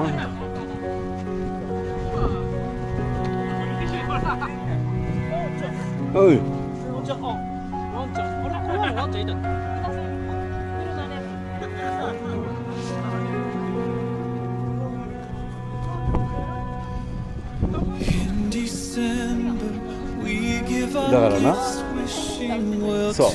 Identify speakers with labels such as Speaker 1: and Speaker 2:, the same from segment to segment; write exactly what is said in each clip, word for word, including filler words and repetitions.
Speaker 1: おい。だからな。そう。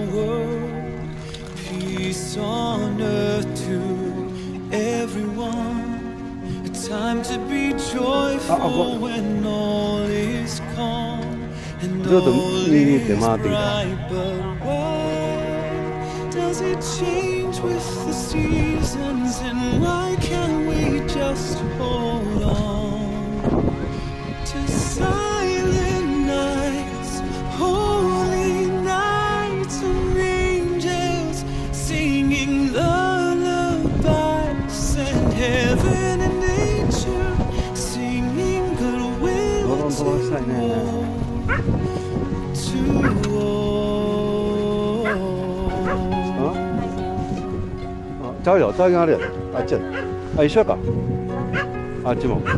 Speaker 1: ちょっと右に行って回ってきた。Does it change with the seasons, and why can't we just hold on to silent nights, holy nights, and angels singing lullabies, and heaven and nature singing goodwill to all. ちゃうよ、大変あれやで。あっちやで。あ、一緒やか。あっちも。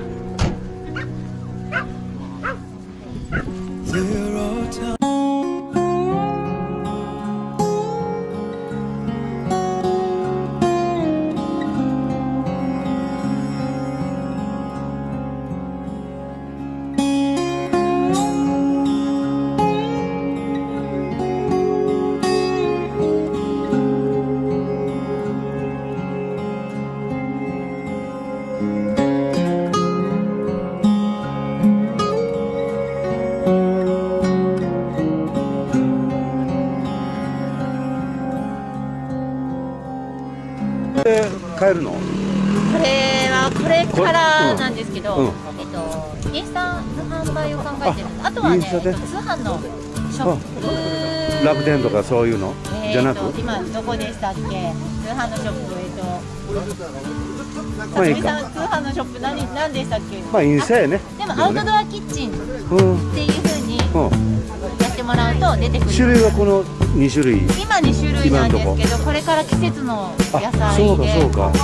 Speaker 1: 買えるの？こ
Speaker 2: れはこれからなんですけど、うんうん、えっとインスタ販売を考えてるんです。あとはね、えっと、通販のショップ、
Speaker 1: 楽天とかそういうの、えー、じゃなく、
Speaker 2: 今どこでしたっけ？通販のショップ、えっと、さつみさん、通販のショップ何何でしたっけ？
Speaker 1: まあインスタやね。
Speaker 2: でもアウトドアキッチンっていう風にやってもらうと出てくる。
Speaker 1: 種類はこのに種類。
Speaker 2: 今に種類なんですけど、これから季節の野菜で出てきます。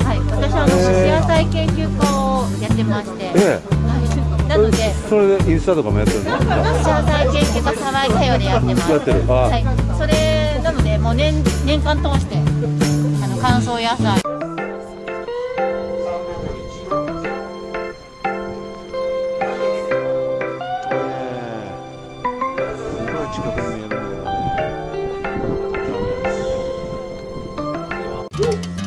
Speaker 2: はい、私はあの野菜研究家をやってまして、ええ、なので
Speaker 1: それでインスタとかもやってるの？野
Speaker 2: 菜研究家サワイカヨでやってます。
Speaker 1: やってる。
Speaker 2: はい、それなのでもう年年間通してあの乾燥野菜。
Speaker 1: 近くに見えるね。